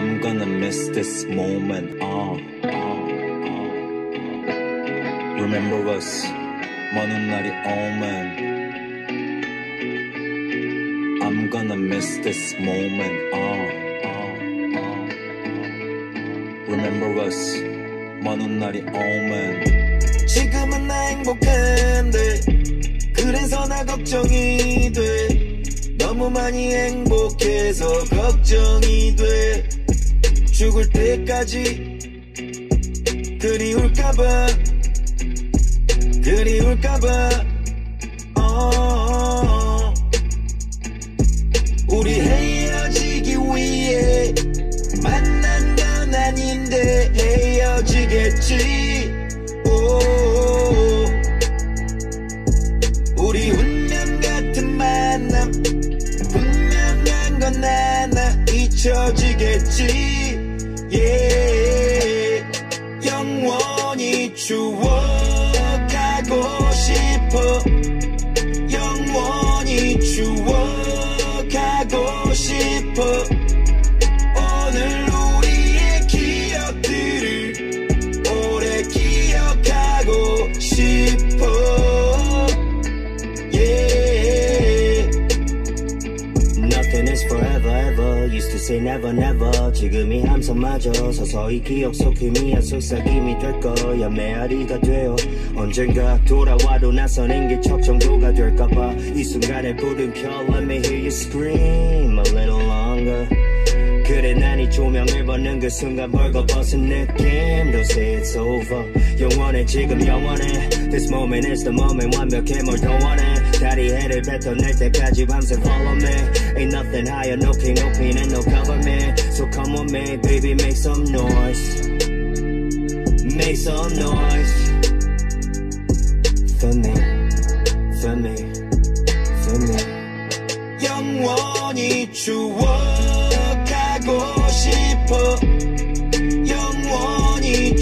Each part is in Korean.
I'm gonna miss this moment. Remember us, 먼 훗날이 오면. I'm gonna miss this moment. Remember us, 먼 훗날이 오면. 지금은 나 행복한데 그래서 나 걱정이 돼. 너무 많이 행복해서 걱정이 돼. 죽을 때까지 그리울까봐 우리 헤어지기 위해 만난 건 아닌데 헤어지겠지. 우리 운명 같은 만남 분명한 건 하나 잊혀지겠지. yeah. 영원히 추억하고 싶어. 영원히 추억하고 싶어. 오늘 우리의 기억들을 오래 기억하고 싶어. Nothing is forever ever. Used to say never never. 지금이 함성마저 서서히 기억 속 희미한 속삭임이 될 거야. 메아리가 되어 언젠가 돌아와도 나서는 게 척정도가 될까봐. 이 순간에 불은 켜. Let me hear you scream a little longer. 그래 난 이 조명을 벗는 그 순간 벌거벗은 느낌. Don't say it's over. 영원해 지금 영원해. This moment is the moment. 완벽해 뭘 더 원해. 다리해를 뱉어낼 때까지 밤새 follow me. Ain't nothing higher, no king, no queen, and no government. So come with me, baby, make some noise. Make some noise. For me, for me, for me. 영원히 추억하고 싶어. 영원히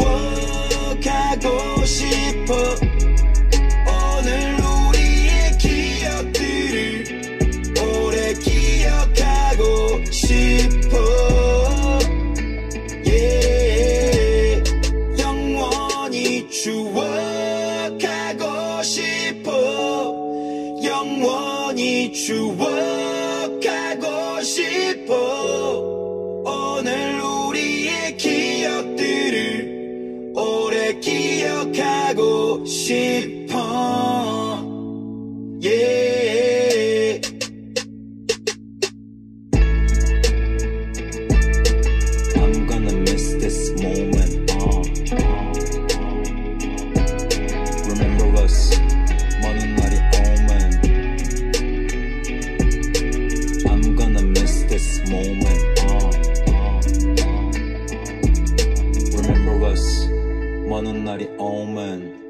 추억하고 싶어. 오늘 우리의 기억들을 오래 기억하고 싶어. yeah. 영원히 추억하고 싶어. 영원히 추억하고 싶어. 오늘 우리의 기억들을 오래 기억하고 싶어. yeah. I'm gonna miss this moment. Remember us, 먼 훗날이 오면. I'm gonna miss this moment. Remember us, 먼 훗날이 오면.